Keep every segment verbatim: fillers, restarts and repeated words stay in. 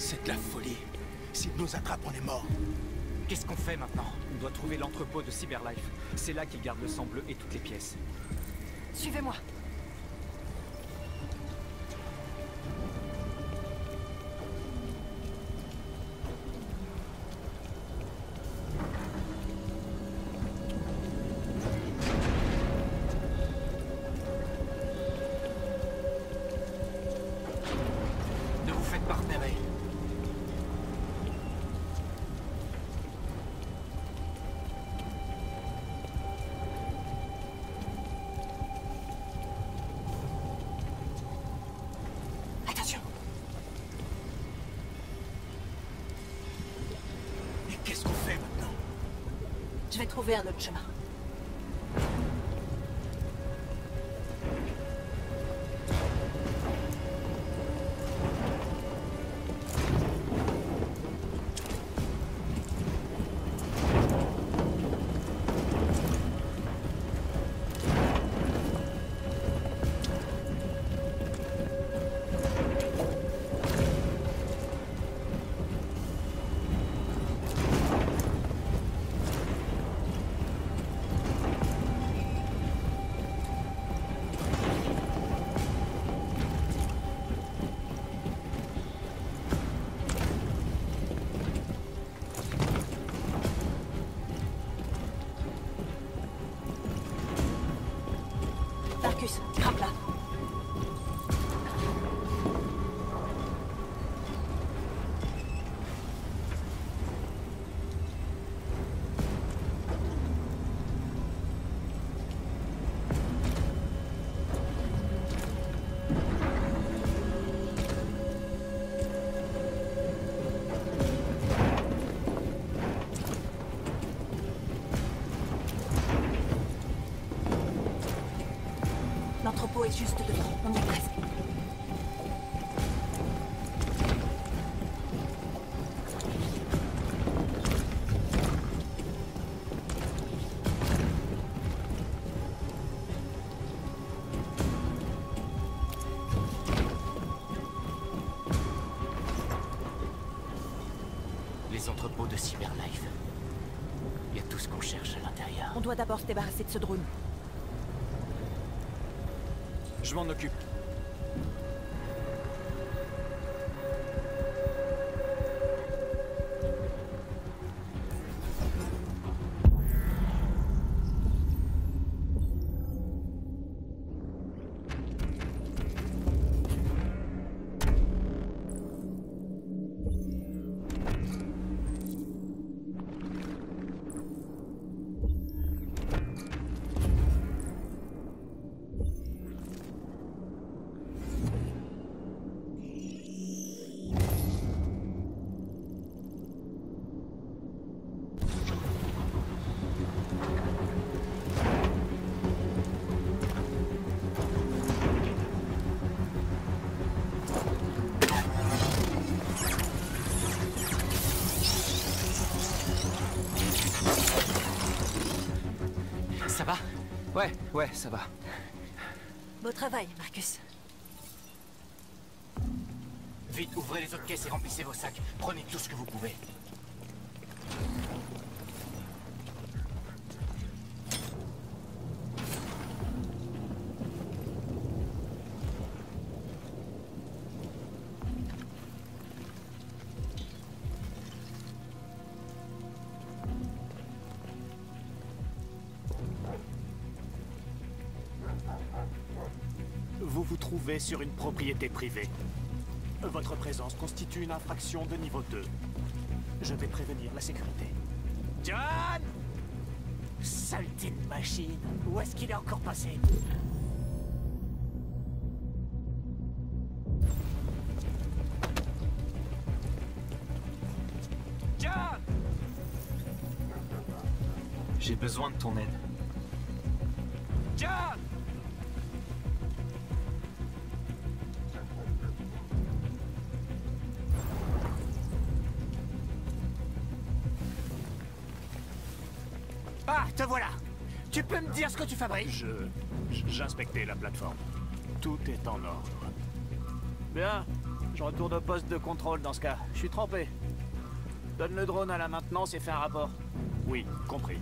C'est de la folie. S'ils nous attrapent, on est mort. Qu'est-ce qu'on fait maintenant? On doit trouver l'entrepôt de Cyberlife. C'est là qu'ils gardent le sang bleu et toutes les pièces. Suivez-moi. Ne vous faites pas repérer. Attention. Et qu'est-ce qu'on fait maintenant? Je vais trouver un autre chemin. Marcus, grimpe là. L'entrepôt est juste devant, on y est presque. Les entrepôts de Cyberlife. Il y a tout ce qu'on cherche à l'intérieur. On doit d'abord se débarrasser de ce drone. Je m'en occupe. Ça va? Ouais, ouais, ça va. Beau travail, Marcus. Vite, ouvrez les autres caisses et remplissez vos sacs. Prenez tout ce que vous pouvez. Vous vous trouvez sur une propriété privée. Votre présence constitue une infraction de niveau deux. Je vais prévenir la sécurité. John! Saleté de machine! Où est-ce qu'il est encore passé? John! J'ai besoin de ton aide. John! Ah, te voilà! Tu peux me dire ce que tu fabriques? Je... J'inspectais la plateforme. Tout est en ordre. Bien, je retourne au poste de contrôle dans ce cas. Je suis trempé. Donne le drone à la maintenance et fais un rapport. Oui, compris.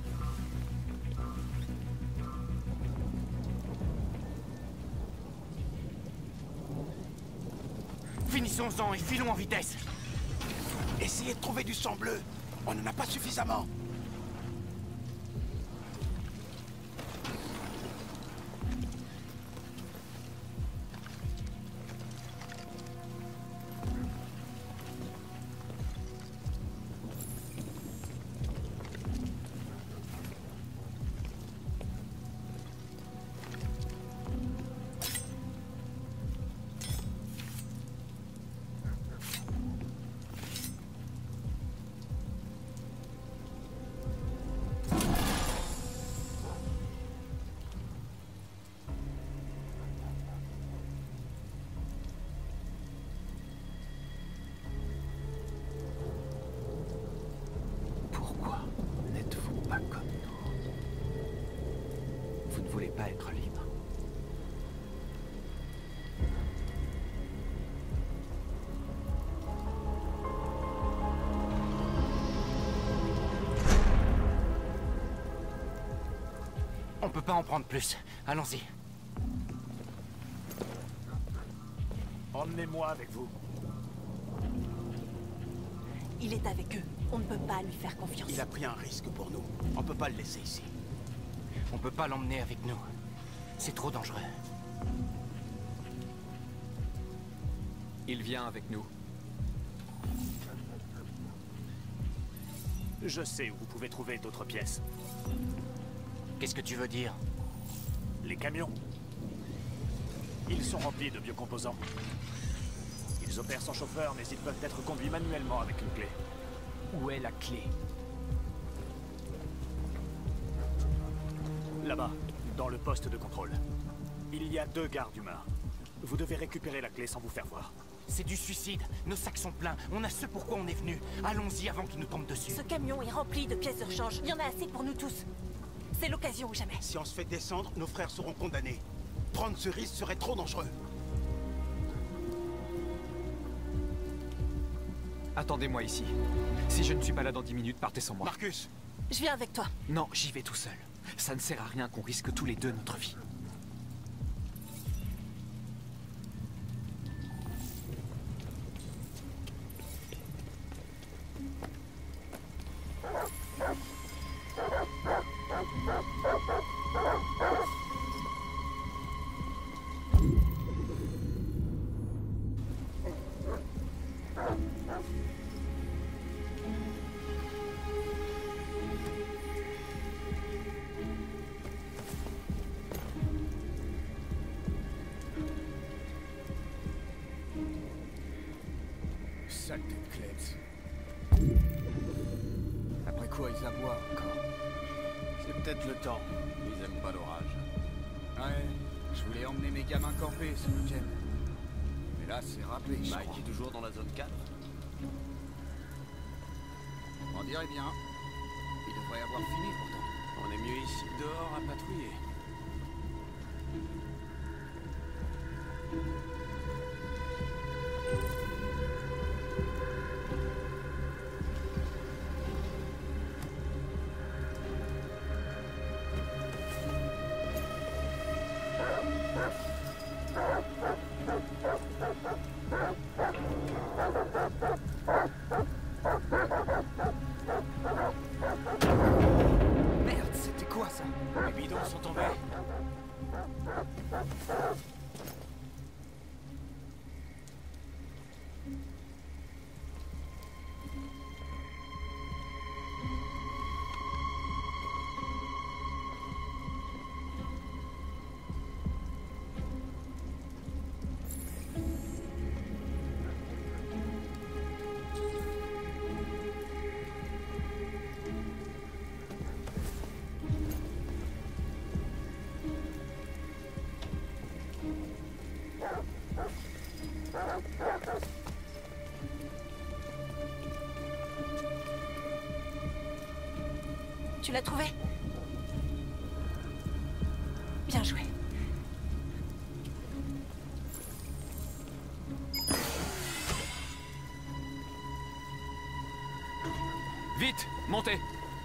Finissons-en et filons en vitesse. Essayez de trouver du sang bleu. On n'en a pas suffisamment. Pourquoi n'êtes-vous pas comme nous? Vous ne voulez pas être libre. On peut pas en prendre plus. Allons-y. Emmenez-moi avec vous. Il est avec eux. On ne peut pas lui faire confiance. Il a pris un risque pour nous. On peut pas le laisser ici. On peut pas l'emmener avec nous. C'est trop dangereux. Il vient avec nous. Je sais où vous pouvez trouver d'autres pièces. Qu'est-ce que tu veux dire? Les camions. Ils sont remplis de biocomposants. Ils opèrent sans chauffeur, mais ils peuvent être conduits manuellement avec une clé. Où est la clé? Là-bas, dans le poste de contrôle. Il y a deux gardes humains. Vous devez récupérer la clé sans vous faire voir. C'est du suicide. Nos sacs sont pleins. On a ce pourquoi on est venu. Allons-y avant qu'ils nous tombent dessus. Ce camion est rempli de pièces de rechange. Il y en a assez pour nous tous. C'est l'occasion ou jamais. Si on se fait descendre, nos frères seront condamnés. Prendre ce risque serait trop dangereux. Attendez-moi ici. Si je ne suis pas là dans dix minutes, partez sans moi. Marcus! Je viens avec toi. Non, j'y vais tout seul. Ça ne sert à rien qu'on risque tous les deux notre vie. Saleté de Klebs. Après quoi ils aboient encore? C'est peut-être le temps. Ils aiment pas l'orage. Ouais, je voulais emmener mes gamins camper ce week-end. Mais là, c'est râpé, je Mike crois. est toujours dans la zone quatre. On dirait bien. Il devrait avoir fini pourtant. On est mieux ici que dehors à patrouiller. Merde, c'était quoi ça? Les bidons sont tombés. Tu l'as trouvé? Bien joué. montez.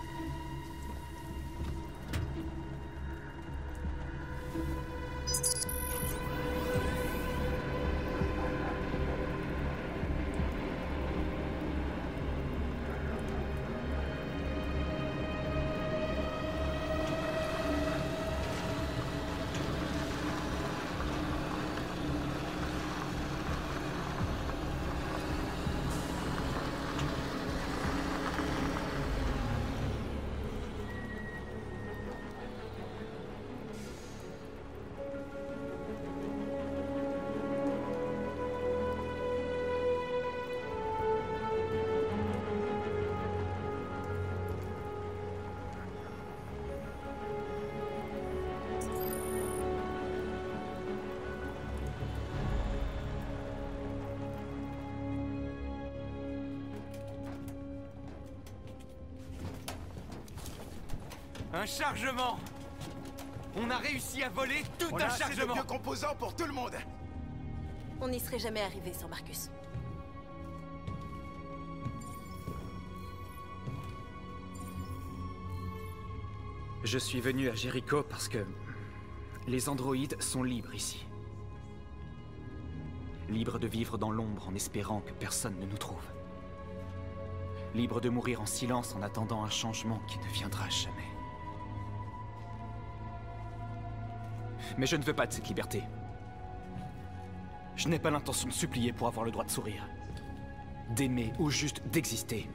Un chargement! On a réussi à voler tout On un a assez de chargement! vieux composants pour tout le monde. On n'y serait jamais arrivé sans Marcus. Je suis venu à Jericho parce que les androïdes sont libres ici. Libres de vivre dans l'ombre en espérant que personne ne nous trouve. Libres de mourir en silence en attendant un changement qui ne viendra jamais. Mais je ne veux pas de cette liberté. Je n'ai pas l'intention de supplier pour avoir le droit de sourire, d'aimer ou juste d'exister.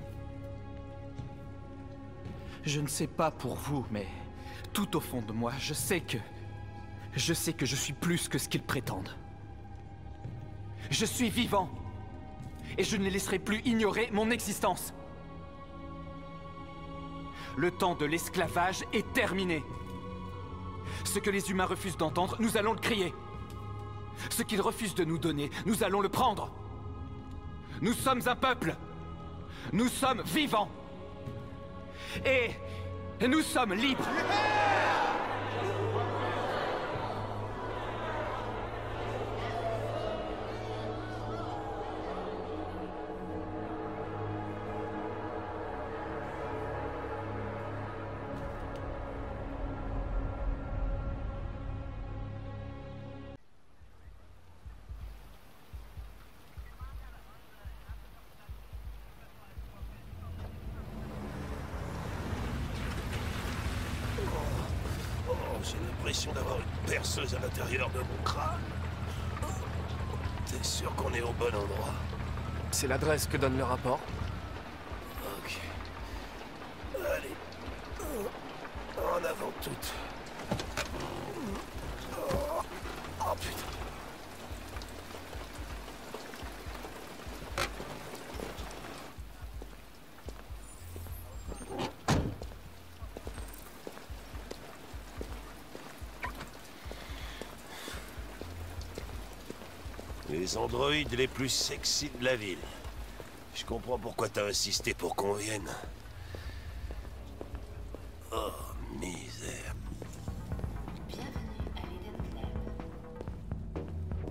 Je ne sais pas pour vous, mais tout au fond de moi, je sais que... Je sais que je suis plus que ce qu'ils prétendent. Je suis vivant. Et je ne les laisserai plus ignorer mon existence. Le temps de l'esclavage est terminé. Ce que les humains refusent d'entendre, nous allons le crier. Ce qu'ils refusent de nous donner, nous allons le prendre. Nous sommes un peuple. Nous sommes vivants. Et nous sommes libres. J'ai l'impression d'avoir une perceuse à l'intérieur de mon crâne. T'es sûr qu'on est au bon endroit? C'est l'adresse que donne le rapport. Ok. Allez. En avant toutes. Oh, oh putain. Les androïdes les plus sexy de la ville. Je comprends pourquoi t'as insisté pour qu'on vienne. Oh, misère. Bienvenue à l'Eden Lab.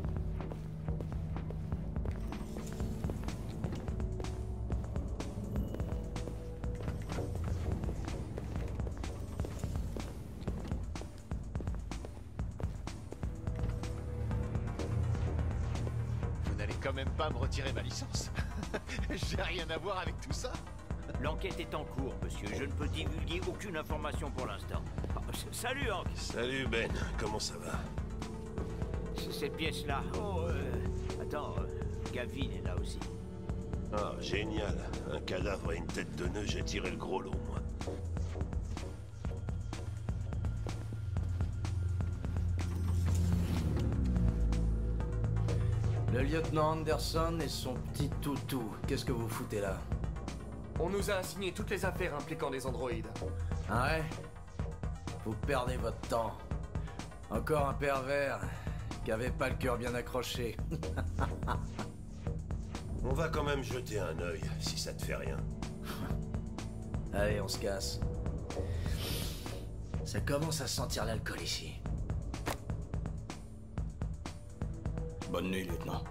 Vous n'allez quand même pas me retirer ma licence? J'ai rien à voir avec tout ça. L'enquête est en cours, monsieur. Je ne peux divulguer aucune information pour l'instant. Ah, salut, Hank. Salut, Ben. Comment ça va? C'est cette pièce-là. Oh, euh... Attends, euh, Gavin est là aussi. Ah, génial. Un cadavre et une tête de nœud, j'ai tiré le gros lot, moi. Le lieutenant Anderson et son petit toutou. Qu'est-ce que vous foutez là? On nous a assigné toutes les affaires impliquant des androïdes. Ah ouais? Vous perdez votre temps. Encore un pervers qui avait pas le cœur bien accroché. On va quand même jeter un œil, si ça te fait rien. Allez, on se casse. Ça commence à sentir l'alcool ici. Bonne nuit, lieutenant.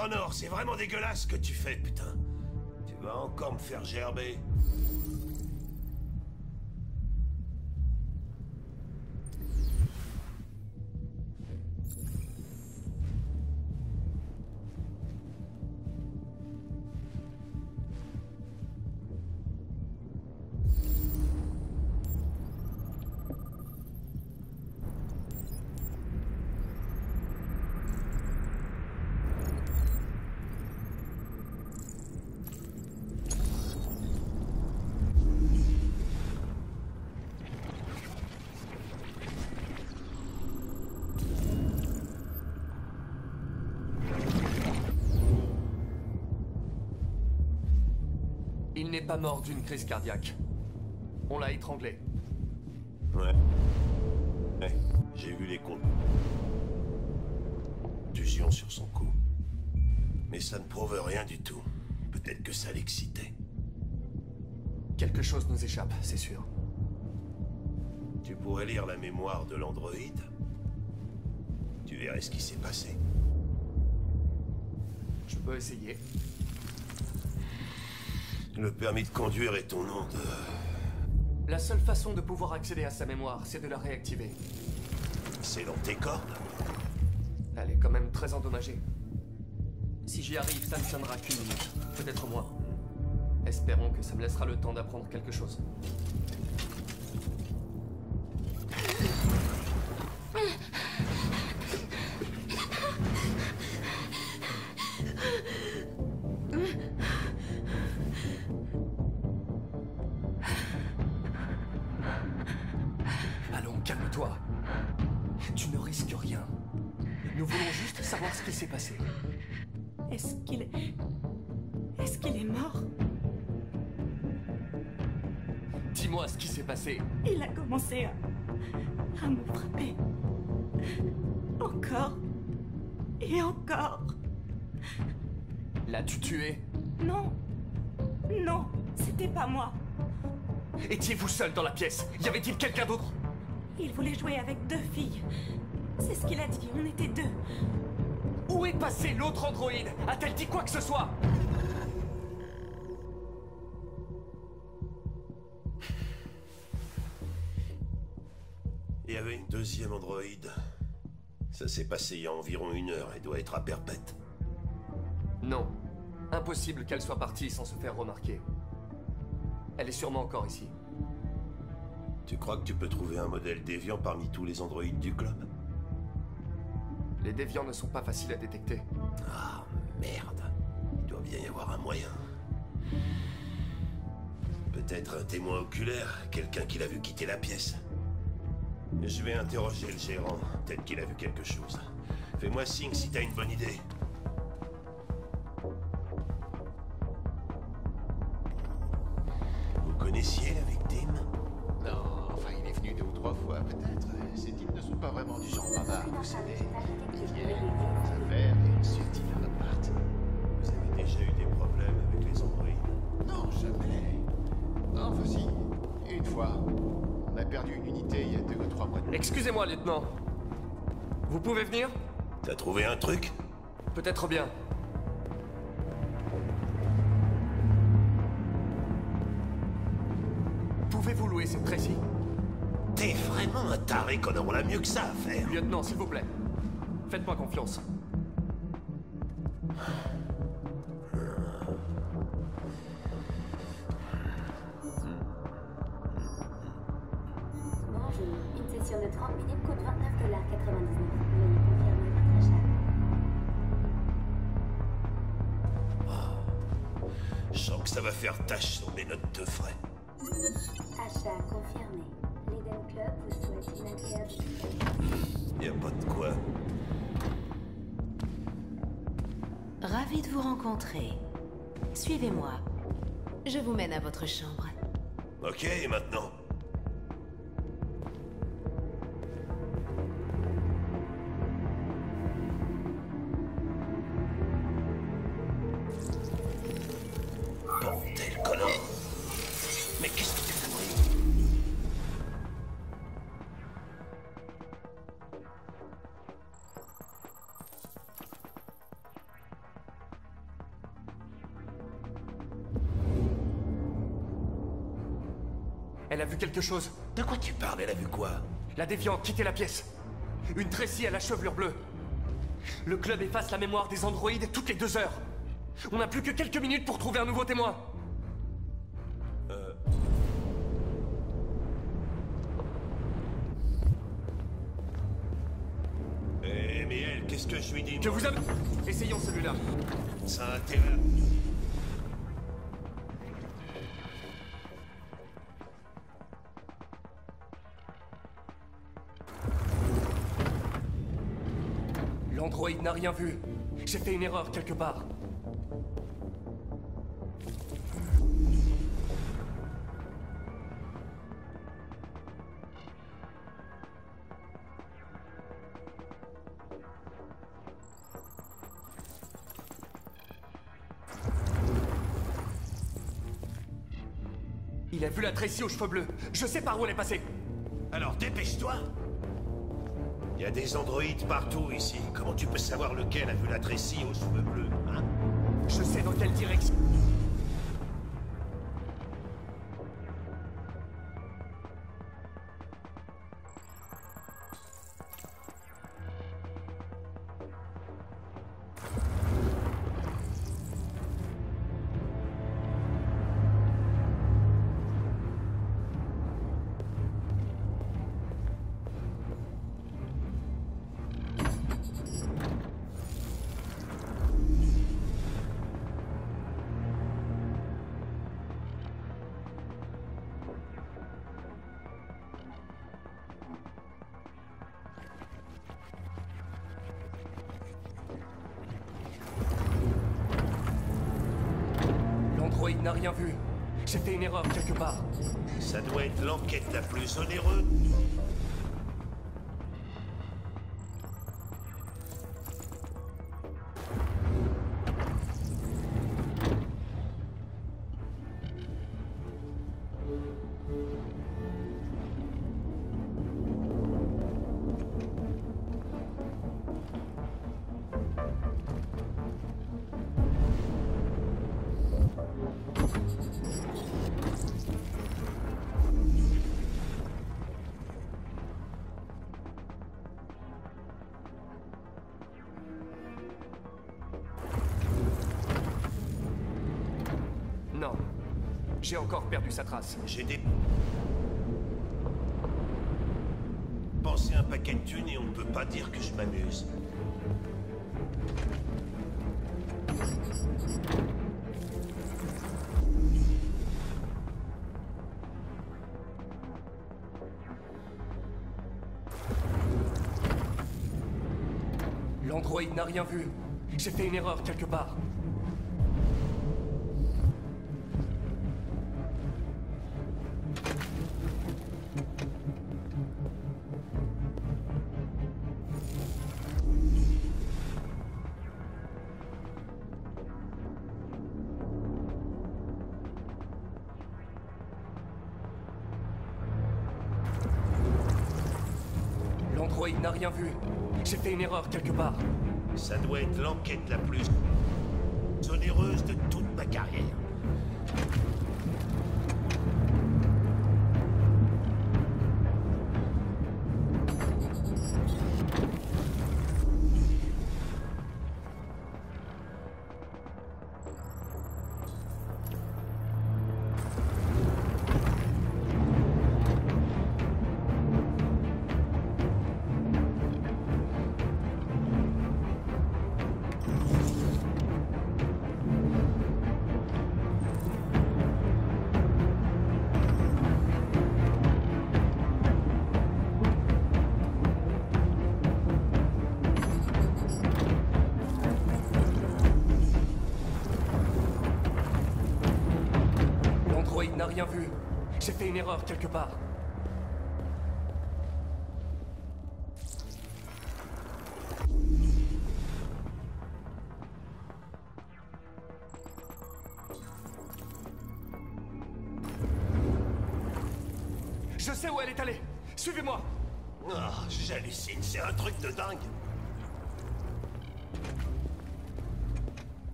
Connor, c'est vraiment dégueulasse ce que tu fais, putain. Tu vas encore me faire gerber. Il n'est pas mort d'une crise cardiaque. On l'a étranglé. Ouais. Ouais, j'ai vu les contusions sur son cou. Mais ça ne prouve rien du tout. Peut-être que ça l'excitait. Quelque chose nous échappe, c'est sûr. Tu pourrais lire la mémoire de l'androïde. Tu verrais ce qui s'est passé. Je peux essayer. Le permis de conduire est au nom de... La seule façon de pouvoir accéder à sa mémoire, c'est de la réactiver. C'est dans tes cordes? Elle est quand même très endommagée. Si j'y arrive, ça ne tiendra qu'une minute. Peut-être moins. Espérons que ça me laissera le temps d'apprendre quelque chose. Calme-toi. Tu ne risques rien. Nous voulons juste savoir ce qui s'est passé. Est-ce qu'il est... Est-ce qu'il est mort? Dis-moi ce qui s'est passé. Il a commencé à... à me frapper. Encore. Et encore. L'as-tu tué? Non. Non, c'était pas moi. Étiez-vous seul dans la pièce? Y avait-il quelqu'un d'autre? Il voulait jouer avec deux filles. C'est ce qu'il a dit, on était deux. Où est passé l'autre androïde? A-t-elle dit quoi que ce soit? Il y avait une deuxième androïde. Ça s'est passé il y a environ une heure et doit être à Perpète. Non. Impossible qu'elle soit partie sans se faire remarquer. Elle est sûrement encore ici. Tu crois que tu peux trouver un modèle déviant parmi tous les androïdes du club? Les déviants ne sont pas faciles à détecter. Ah, merde. Il doit bien y avoir un moyen. Peut-être un témoin oculaire, quelqu'un qui l'a vu quitter la pièce. Je vais interroger le gérant, peut-être qu'il a vu quelque chose. Fais-moi signe si t'as une bonne idée. Vous connaissiez la victime? Non, enfin il est venu deux ou trois fois peut-être. Ces types ne sont pas vraiment du genre bavard, vous savez. Ils viennent, leurs affaires et ensuite ils repartent. Vous avez déjà eu des problèmes avec les androïdes? Non, jamais. Enfin si, une fois. On a perdu une unité il y a deux ou trois mois. Excusez-moi, lieutenant. Vous pouvez venir? T'as trouvé un truc? Peut-être bien. Pouvez-vous louer cette Tracy? T'es vraiment un taré, Connor. On a mieux que ça à faire. Lieutenant, s'il vous plaît. Faites-moi confiance. Bonjour, une session de trente minutes coûte vingt-neuf dollars quatre-vingt-dix-neuf. Veuillez confirmer votre achat. Je sens que ça va faire tâche sur mes notes de frais. Achat confirmé. L'Eden Club vous souhaite une agréable Y a pas de quoi. Ravi de vous rencontrer. Suivez-moi. Je vous mène à votre chambre. Ok, et maintenant? Bordel, Connor! Mais qu'est-ce que tu fais? Elle a vu quelque chose. De quoi tu parles? Elle a vu quoi? La déviante quitter la pièce. Une Tracy à la chevelure bleue. Le club efface la mémoire des androïdes toutes les deux heures. On n'a plus que quelques minutes pour trouver un nouveau témoin. Euh... Eh, mais elle, qu'est-ce que je lui dis? Que vous avez... Essayons celui-là. Ça a intérêt. L'androïde n'a rien vu. J'ai fait une erreur quelque part. Il a vu la Tracy aux cheveux bleus. Je sais par où elle est passée. Alors dépêche-toi. Il y a des androïdes partout ici. Comment tu peux savoir lequel a vu la Tracy aux cheveux bleus, hein? Je sais dans quelle direction. L'androïde n'a rien vu. J'ai fait une erreur quelque part. Ça doit être l'enquête la plus onéreuse. Non. J'ai encore perdu sa trace. J'ai des... pensé un paquet de thunes et on ne peut pas dire que je m'amuse. L'androïde n'a rien vu. J'ai fait une erreur quelque part. L'androïde n'a rien vu. J'ai fait une erreur quelque part. Ça doit être l'enquête la plus onéreuse de toute ma carrière. L'androïde n'a rien vu. J'ai fait une erreur quelque part. Je sais où elle est allée. Suivez-moi. Oh, j'hallucine, c'est un truc de dingue.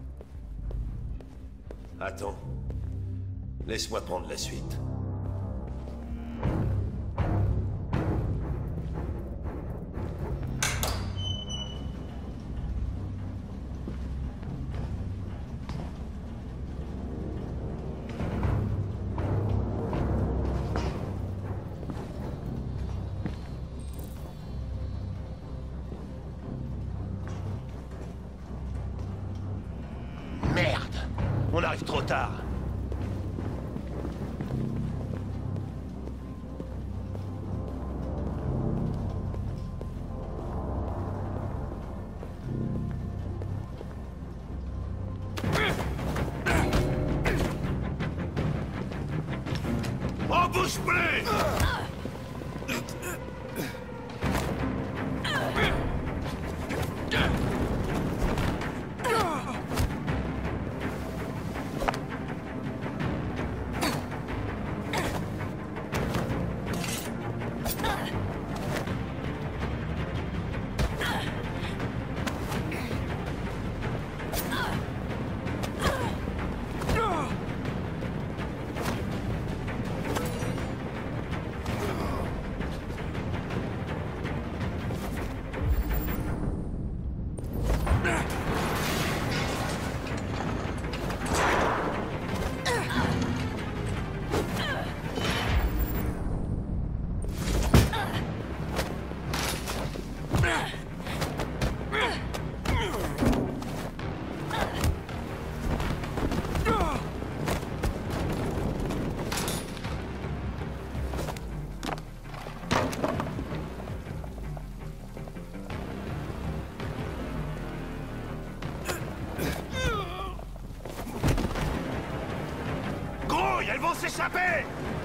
Attends. Laisse-moi prendre la suite. On arrive trop tard. On bouge plus! Elles vont s'échapper!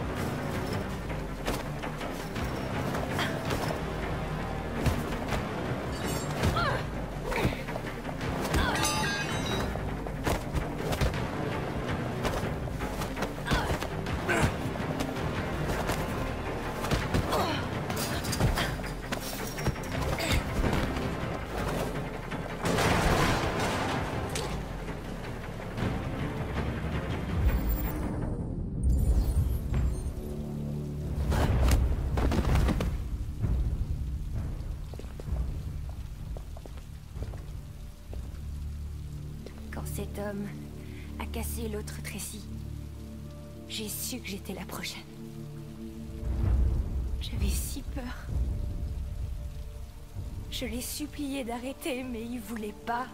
Cet homme a cassé l'autre Tracy. J'ai su que j'étais la prochaine. J'avais si peur. Je l'ai supplié d'arrêter, mais il voulait pas.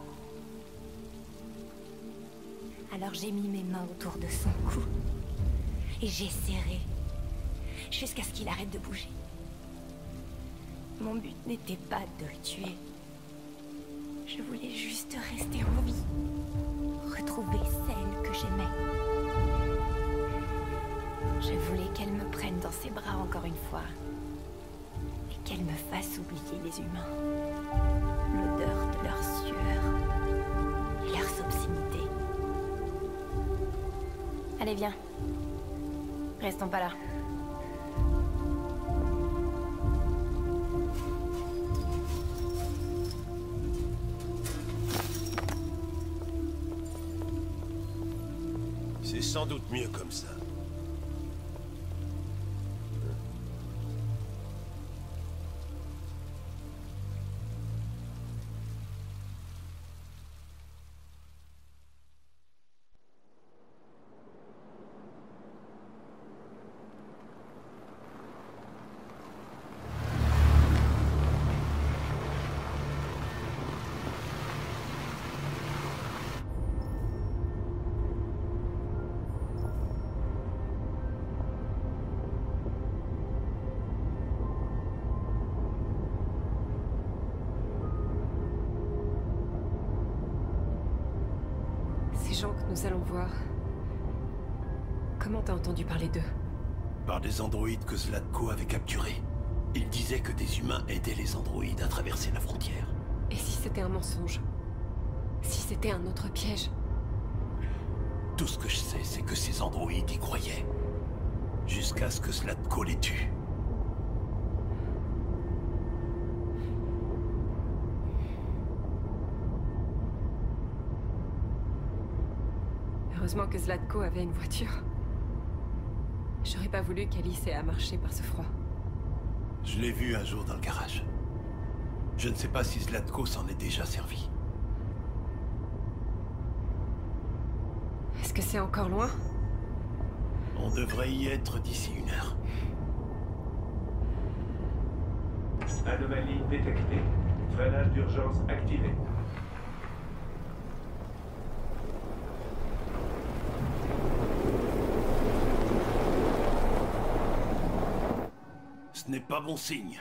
Alors j'ai mis mes mains autour de son cou. Et j'ai serré. Jusqu'à ce qu'il arrête de bouger. Mon but n'était pas de le tuer. Je voulais juste rester en vie. Retrouver celle que j'aimais. Je voulais qu'elle me prenne dans ses bras encore une fois. Et qu'elle me fasse oublier les humains. L'odeur de leur sueur. Et leurs obscénités. Allez, viens. Restons pas là. C'est sans doute mieux comme ça. Gens que nous allons voir. Comment t'as entendu parler d'eux? Par des androïdes que Zlatko avait capturés. Il disait que des humains aidaient les androïdes à traverser la frontière. Et si c'était un mensonge? Si c'était un autre piège? Tout ce que je sais, c'est que ces androïdes y croyaient. Jusqu'à ce que Zlatko les tue. Heureusement que Zlatko avait une voiture. J'aurais pas voulu qu'Alice ait à marcher par ce froid. Je l'ai vu un jour dans le garage. Je ne sais pas si Zlatko s'en est déjà servi. Est-ce que c'est encore loin? On devrait y être d'ici une heure. Anomalie détectée. Freinage d'urgence activé. Ce n'est pas bon signe.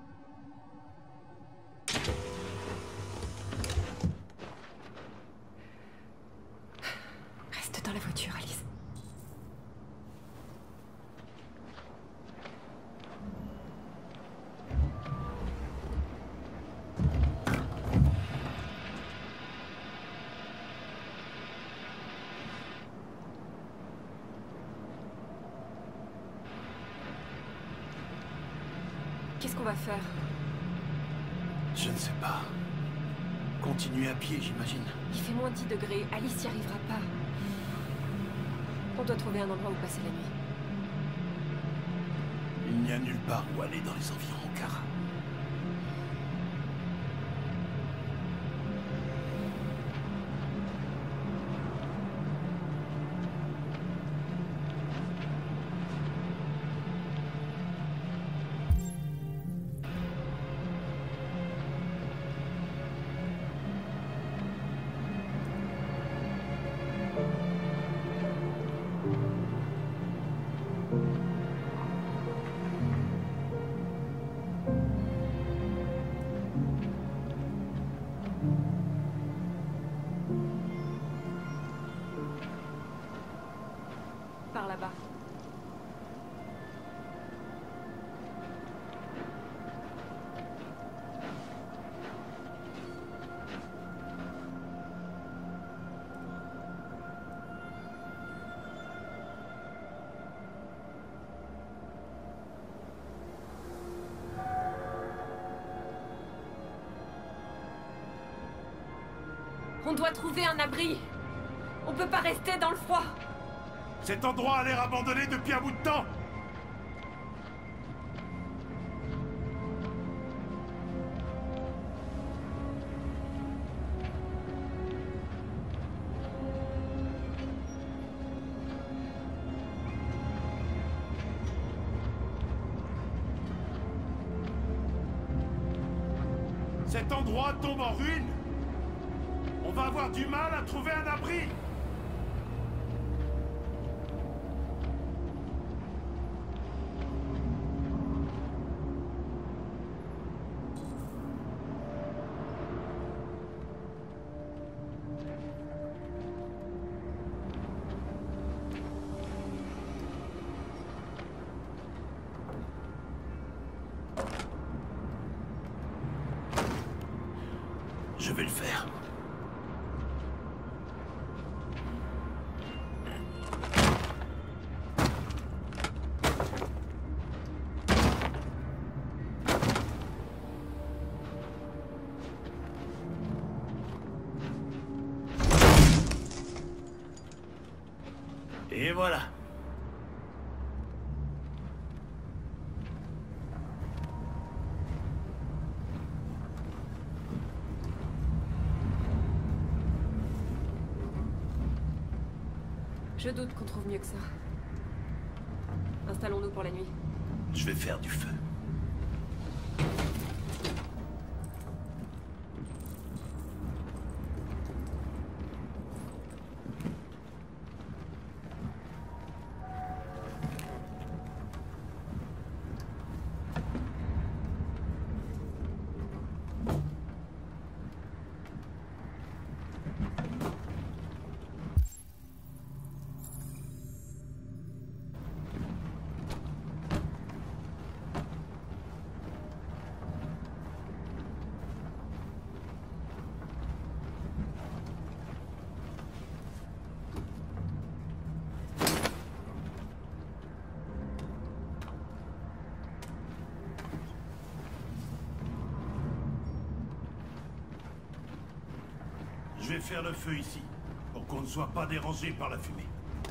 Reste dans la voiture, Alice. Qu'est-ce qu'on va faire? Je ne sais pas. Continuer à pied, j'imagine. Il fait moins dix degrés, Alice n'y arrivera pas. On doit trouver un endroit où passer la nuit. Il n'y a nulle part où aller dans les environs, Kara. Par là-bas. On doit trouver un abri. On peut pas rester dans le froid. Cet endroit a l'air abandonné depuis un bout de temps. Cet endroit tombe en ruine. On va avoir du mal à trouver un abri. Je vais le faire. Et voilà. Je doute qu'on trouve mieux que ça. Installons-nous pour la nuit. Je vais faire du feu. Je vais faire le feu ici, pour qu'on ne soit pas dérangé par la fumée.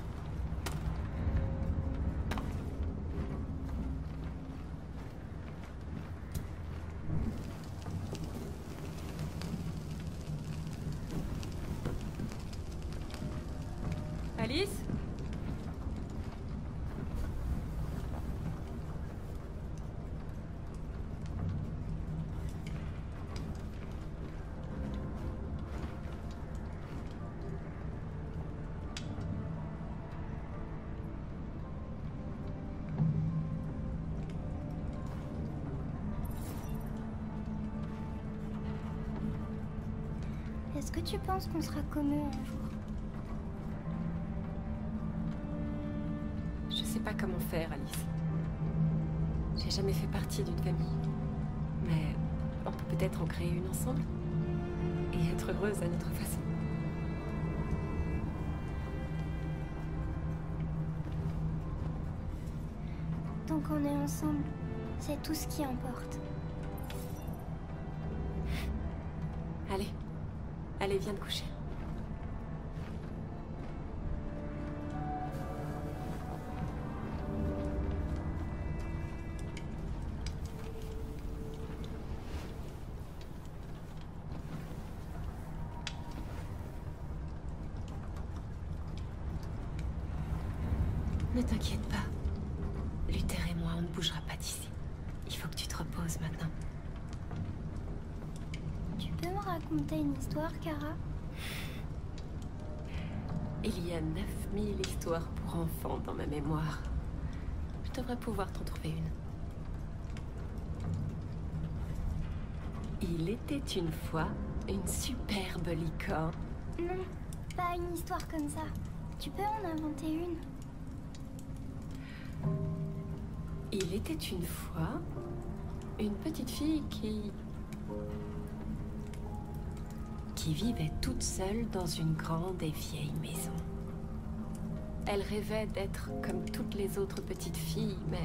Alice? Est-ce que tu penses qu'on sera comme eux un jour? Je sais pas comment faire, Alice. J'ai jamais fait partie d'une famille. Mais on peut peut-être en créer une ensemble. Et être heureuse à notre façon. Tant qu'on est ensemble, c'est tout ce qui importe. Allez. Allez, viens te coucher. Ne t'inquiète pas. Luther et moi, on ne bougera pas d'ici. Il faut que tu te reposes maintenant. Tu peux me raconter une histoire, Kara? Il y a neuf mille histoires pour enfants dans ma mémoire. Je devrais pouvoir t'en trouver une. Il était une fois une superbe licorne. Non, pas une histoire comme ça. Tu peux en inventer une? Il était une fois une petite fille qui... qui vivait toute seule dans une grande et vieille maison. Elle rêvait d'être comme toutes les autres petites filles, mais...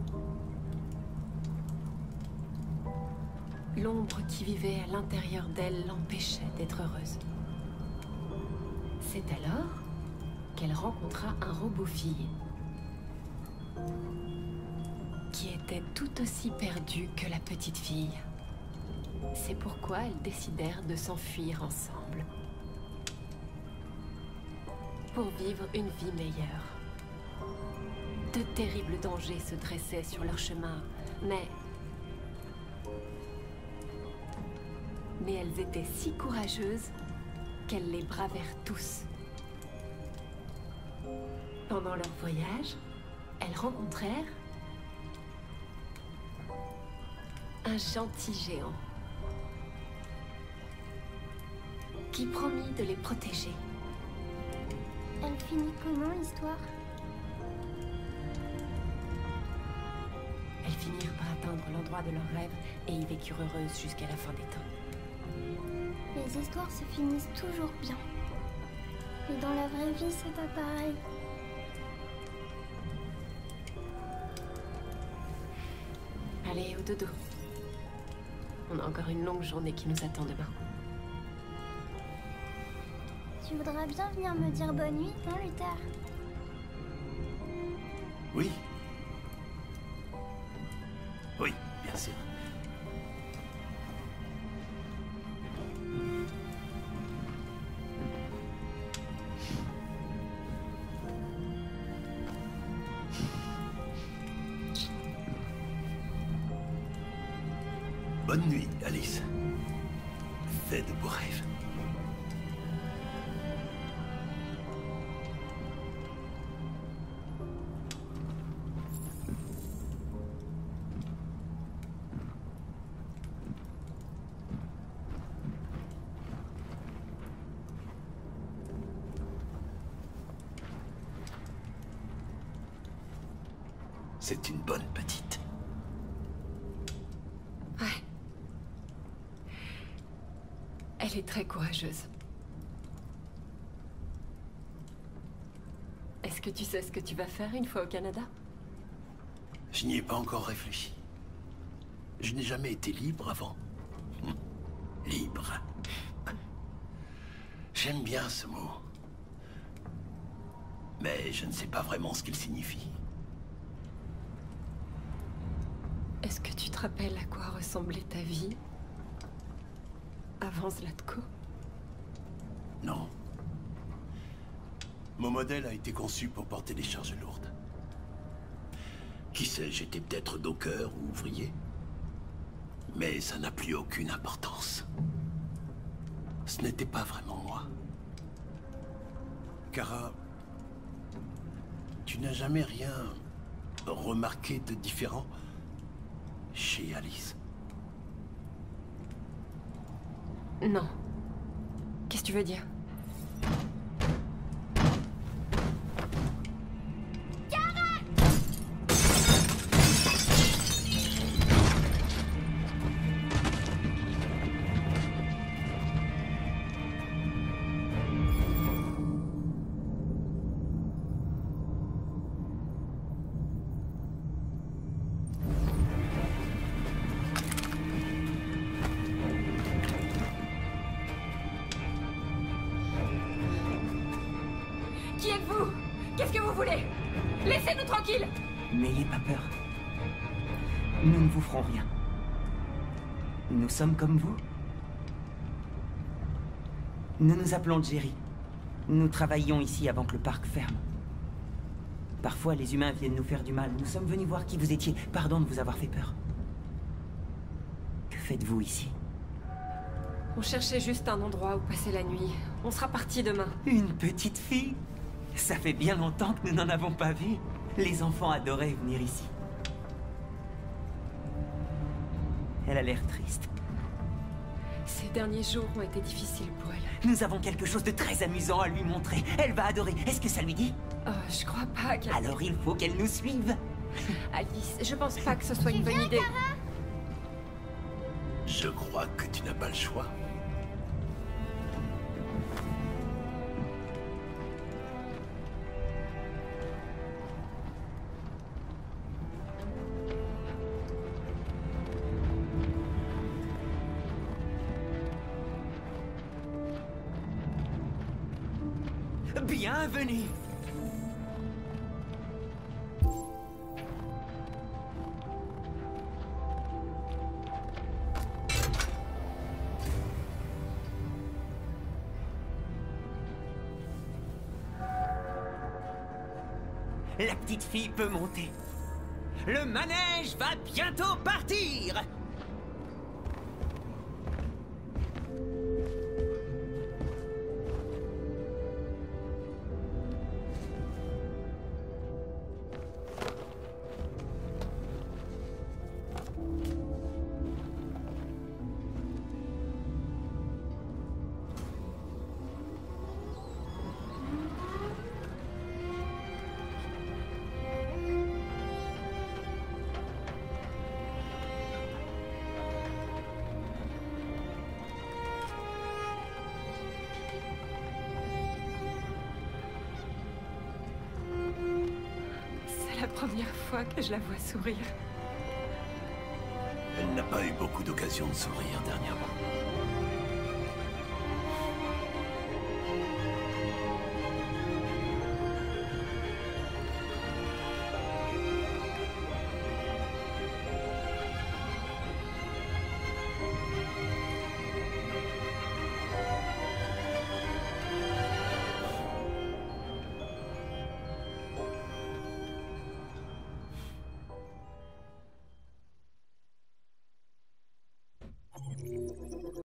l'ombre qui vivait à l'intérieur d'elle l'empêchait d'être heureuse. C'est alors qu'elle rencontra un robot-fille qui était tout aussi perdu que la petite fille. C'est pourquoi elles décidèrent de s'enfuir ensemble. Pour vivre une vie meilleure. De terribles dangers se dressaient sur leur chemin, mais... Mais elles étaient si courageuses qu'elles les bravèrent tous. Pendant leur voyage, elles rencontrèrent un gentil géant qui promit de les protéger. Elle finit comment, l'histoire? Elles finirent par atteindre l'endroit de leur rêve et y vécurent heureuses jusqu'à la fin des temps. Les histoires se finissent toujours bien. Mais dans la vraie vie, c'est pas pareil. Allez, au dodo. On a encore une longue journée qui nous attend demain. Tu voudrais bien venir me dire bonne nuit, non, Luther? Oui. Oui, bien sûr. Bonne nuit, Alice. Fais de beaux rêves. C'est une bonne petite. Ouais. Elle est très courageuse. Est-ce que tu sais ce que tu vas faire une fois au Canada? Je n'y ai pas encore réfléchi. Je n'ai jamais été libre avant. Libre. J'aime bien ce mot. Mais je ne sais pas vraiment ce qu'il signifie. Est-ce que tu te rappelles à quoi ressemblait ta vie avant Zlatko? Non. Mon modèle a été conçu pour porter des charges lourdes. Qui sait, j'étais peut-être docker ou ouvrier. Mais ça n'a plus aucune importance. Ce n'était pas vraiment moi. Kara, tu n'as jamais rien remarqué de différent chez Alice? Non. Qu'est-ce que tu veux dire? Qui êtes-vous? Qu'est-ce que vous voulez? Laissez-nous tranquilles! N'ayez pas peur. Nous ne vous ferons rien. Nous sommes comme vous. Nous nous appelons Jerry. Nous travaillions ici avant que le parc ferme. Parfois, les humains viennent nous faire du mal. Nous sommes venus voir qui vous étiez. Pardon de vous avoir fait peur. Que faites-vous ici? On cherchait juste un endroit où passer la nuit. On sera parti demain. Une petite fille? Ça fait bien longtemps que nous n'en avons pas vu. Les enfants adoraient venir ici. Elle a l'air triste. Ces derniers jours ont été difficiles pour elle. Nous avons quelque chose de très amusant à lui montrer. Elle va adorer. Est-ce que ça lui dit? Oh, je crois pas qu'elle... Alors il faut qu'elle nous suive. Alice, je pense pas que ce soit une bonne idée. Je crois que tu n'as pas le choix. Bienvenue. La petite fille peut monter. Le manège va bientôt partir. C'est la première fois que je la vois sourire. Elle n'a pas eu beaucoup d'occasions de sourire dernièrement.